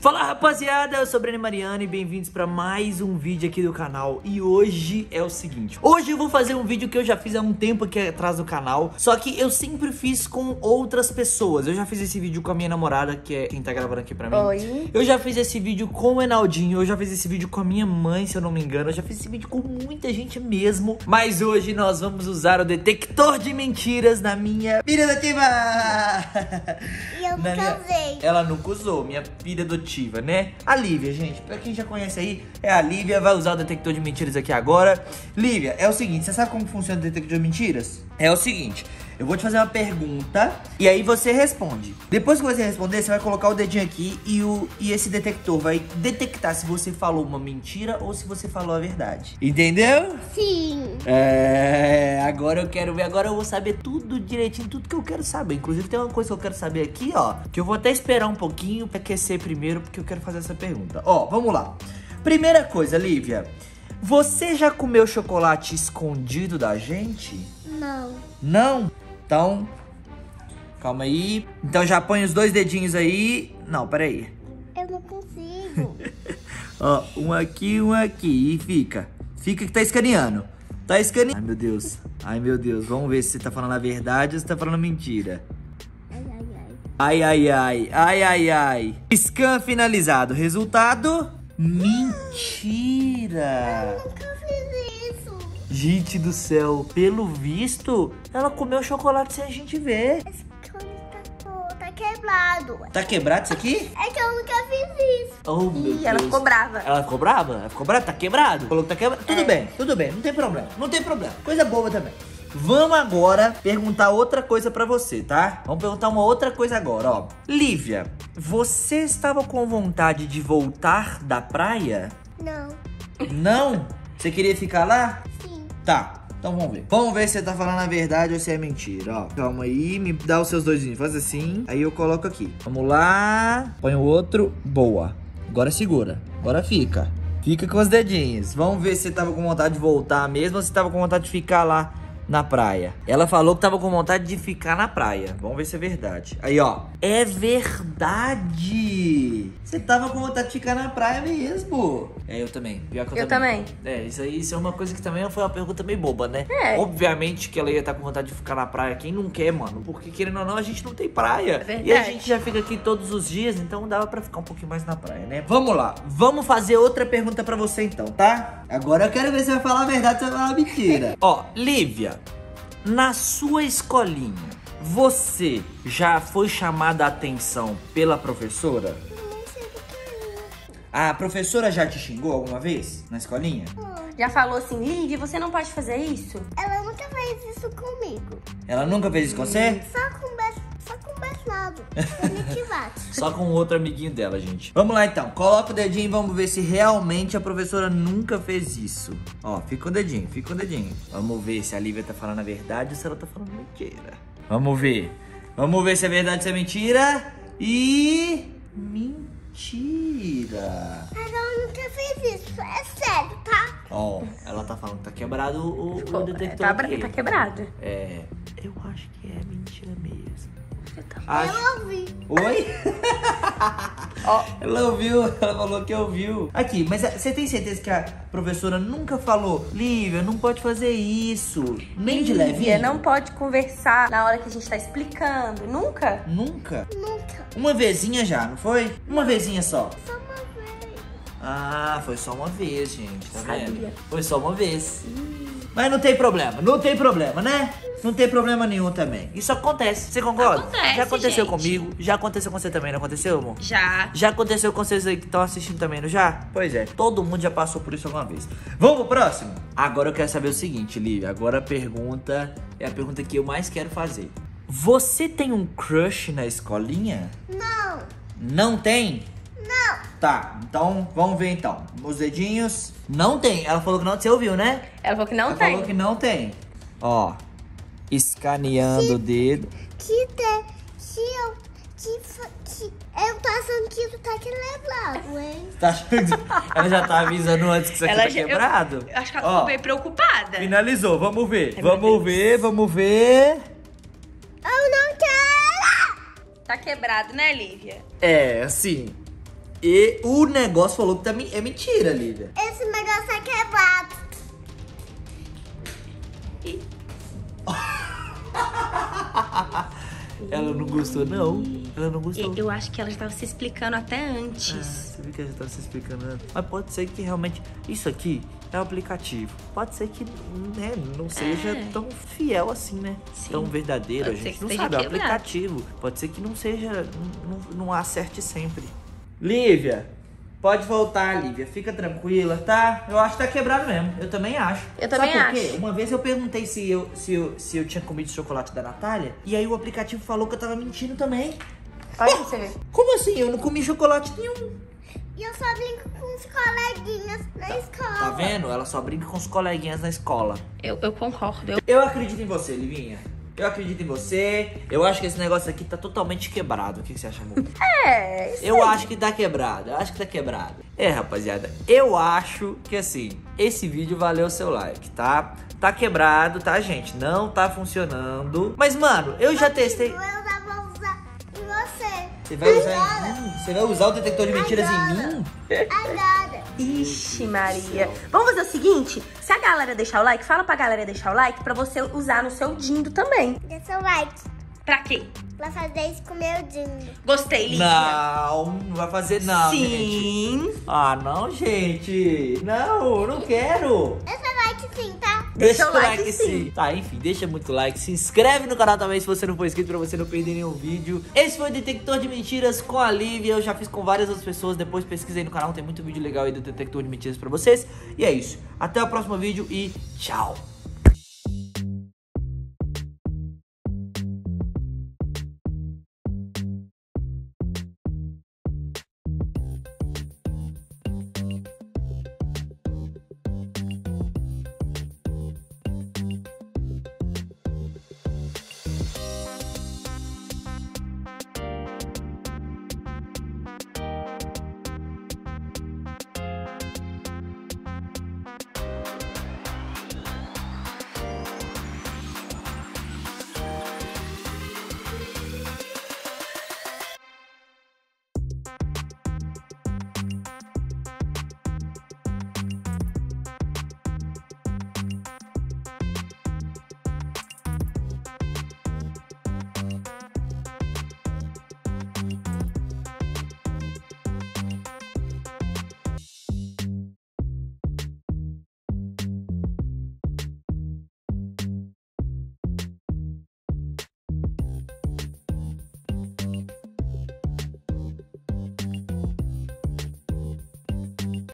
Fala rapaziada, eu sou o Breno Mariano e bem-vindos pra mais um vídeo aqui do canal. E hoje é o seguinte, hoje eu vou fazer um vídeo que eu já fiz há um tempo aqui atrás do canal, só que eu sempre fiz com outras pessoas. Eu já fiz esse vídeo com a minha namorada, que é quem tá gravando aqui pra mim. Oi. Eu já fiz esse vídeo com o Enaldinho, eu já fiz esse vídeo com a minha mãe, se eu não me engano. Eu já fiz esse vídeo com muita gente mesmo. Mas hoje nós vamos usar o detector de mentiras na minha filha adotiva. E eu nunca usei. Ela nunca usou, minha filha adotiva, né? A Lívia, gente, pra quem já conhece aí, é a Lívia, vai usar o detector de mentiras aqui agora. Lívia, é o seguinte, você sabe como funciona o detector de mentiras? É o seguinte, eu vou te fazer uma pergunta e aí você responde. Depois que você responder, você vai colocar o dedinho aqui e esse detector vai detectar se você falou uma mentira ou se você falou a verdade. Entendeu? Sim. Agora eu quero ver, agora eu vou saber tudo direitinho, tudo que eu quero saber. Inclusive tem uma coisa que eu quero saber aqui, ó, que eu vou até esperar um pouquinho pra aquecer primeiro, porque eu quero fazer essa pergunta. Ó, vamos lá. Primeira coisa, Lívia, você já comeu chocolate escondido da gente? Não. Não? Então, calma aí. Então já põe os dois dedinhos aí. Não, peraí. Eu não consigo. Ó, um aqui e fica. Fica que tá escaneando. Tá escaneando. Ai, meu Deus. Ai, meu Deus. Vamos ver se você tá falando a verdade ou se tá falando mentira. Ai, ai, ai. Ai, ai, ai. Ai, ai, ai. Scan finalizado. Resultado? Mentira. Eu nunca fiz isso. Gente do céu. Pelo visto, ela comeu chocolate sem a gente ver. Esse cone tá quebrado. Tá quebrado isso aqui? É que eu nunca fiz isso. Oh, meu Deus. Ela ficou brava. Ela ficou brava? Ela ficou brava? Tá quebrado? Falou que tá quebrado? Tudo bem, não tem problema. Não tem problema. Coisa boa também. Vamos agora perguntar outra coisa pra você, tá? Vamos perguntar uma outra coisa agora, ó. Lívia, você estava com vontade de voltar da praia? Não. Não? Você queria ficar lá? Sim. Tá, então vamos ver. Vamos ver se você tá falando a verdade ou se é mentira, ó. Calma aí, me dá os seus dois, faz assim. Aí eu coloco aqui. Vamos lá. Põe o outro. Boa. Agora segura. Agora fica. Fica com os dedinhos. Vamos ver se você tava com vontade de voltar mesmo ou se tava com vontade de ficar lá na praia. Ela falou que tava com vontade de ficar na praia. Vamos ver se é verdade. Aí, ó. É verdade. Você tava com vontade de ficar na praia mesmo. É, eu também. Pior que Eu também. É, isso é uma coisa que também foi uma pergunta meio boba, né? É. Obviamente que ela ia estar com vontade de ficar na praia. Quem não quer, mano? Porque querendo ou não, a gente não tem praia. Verdade. E a gente já fica aqui todos os dias, então dava pra ficar um pouquinho mais na praia, né? Vamos lá. Vamos fazer outra pergunta pra você então, tá? Agora eu quero ver se você vai falar a verdade ou se vai falar a mentira. Ó, Lívia, na sua escolinha, você já foi chamada a atenção pela professora? Eu não sei do que é. A professora já te xingou alguma vez na escolinha? Já falou assim, Lívia, você não pode fazer isso? Ela nunca fez isso comigo. Ela nunca fez isso com você? Só com besnado. Bate. Só com outro amiguinho dela, gente. Vamos lá então, coloca o dedinho e vamos ver se realmente a professora nunca fez isso. Ó, fica com o dedinho, fica com o dedinho. Vamos ver se a Lívia tá falando a verdade ou se ela tá falando mentira. Vamos ver. Vamos ver se é verdade ou se é mentira. E... mentira. Mas ela nunca fez isso. É sério, tá? Ó, ela tá falando que tá quebrado o detector aqui. Tá quebrado. É, eu acho que é mentira mesmo. Eu ouvi. Oi? Ela ouviu, ela falou que ouviu. Aqui, mas você tem certeza que a professora nunca falou, Lívia, não pode fazer isso, nem de levinho? Lívia, não pode conversar na hora que a gente tá explicando. Nunca? Nunca? Nunca. Uma vezinha já, não foi? Uma vezinha só. Só uma vez. Ah, foi só uma vez, gente, tá vendo? Sabia. Foi só uma vez. Mas não tem problema, né? Não tem problema nenhum também. Isso acontece, você concorda? Acontece, já aconteceu gente. comigo, já aconteceu com você também, não aconteceu, amor? Já. Já aconteceu com vocês aí que estão assistindo também, não já? Pois é, todo mundo já passou por isso alguma vez. Vamos pro próximo? Agora eu quero saber o seguinte, Lívia. Agora a pergunta é a pergunta que eu mais quero fazer. Você tem um crush na escolinha? Não. Não tem? Não. Tá, então vamos ver então. Os dedinhos. Não tem. Ela falou que não. Você ouviu, né? Ela falou que não Ela tem. falou que não tem. Ó, escaneando o dedo. Eu tô achando que tu tá quebrado, hein? Tá achando? Ela já tá avisando antes que isso aqui Ela tá já- quebrado? Eu acho que ela Ó, ficou bem preocupada. finalizou, vamos ver. Ai, meu Vamos Deus. ver, vamos ver. Eu não quero! Tá quebrado, né, Lívia? É, assim. E o negócio falou que é mentira, Lívia. Esse negócio é quebrado. Ela não gostou, não. Ela não gostou. Eu acho que ela estava se explicando até antes. Você viu que ela já estava se explicando antes. Mas pode ser que realmente isso aqui é um aplicativo. Pode ser que, né, não seja tão fiel assim, né? Sim. Tão verdadeiro. Pode A ser gente que não esteja sabe, é um quebrado. aplicativo. Pode ser que não seja, não acerte sempre. Lívia, pode voltar, Lívia. Fica tranquila, tá? Eu acho que tá quebrado mesmo. Eu também acho. Eu também Sabe por quê? acho. Uma vez eu perguntei se eu tinha comido chocolate da Natália. E aí o aplicativo falou que eu tava mentindo também. Olha pra você ver. Como assim? Eu não comi chocolate nenhum. E eu só brinco com os coleguinhas na escola. Tá vendo? Ela só brinca com os coleguinhas na escola. Eu concordo. Eu acredito em você, Livinha. Eu acredito em você. Eu acho que esse negócio aqui tá totalmente quebrado. O que você acha, amor? Isso Eu acho que tá quebrado. Eu acho que tá quebrado. É, rapaziada. Eu acho que, assim, esse vídeo valeu o seu like, tá? Tá quebrado, tá, gente? Não tá funcionando. Mas, mano, eu já testei. Eu já vou usar em você. Você vai usar em mim? Você vai usar o detector de mentiras em mim? Agora. Ixi, Maria. Vamos fazer o seguinte? Se a galera deixar o like, fala pra galera deixar o like pra você usar no seu Dindo também. Dê seu like Pra quê? pra fazer isso com o meu Dindo. Gostei, Lívia. Não vai fazer não, gente. Sim. Ah, não, gente. Não, não quero. Dê seu like sim, tá? Deixa o o like sim. Tá, enfim, deixa muito like. Se inscreve no canal também se você não for inscrito pra você não perder nenhum vídeo. Esse foi o Detector de Mentiras com a Lívia. Eu já fiz com várias outras pessoas. Depois pesquisei no canal, tem muito vídeo legal aí do Detector de Mentiras pra vocês. E é isso. Até o próximo vídeo e tchau.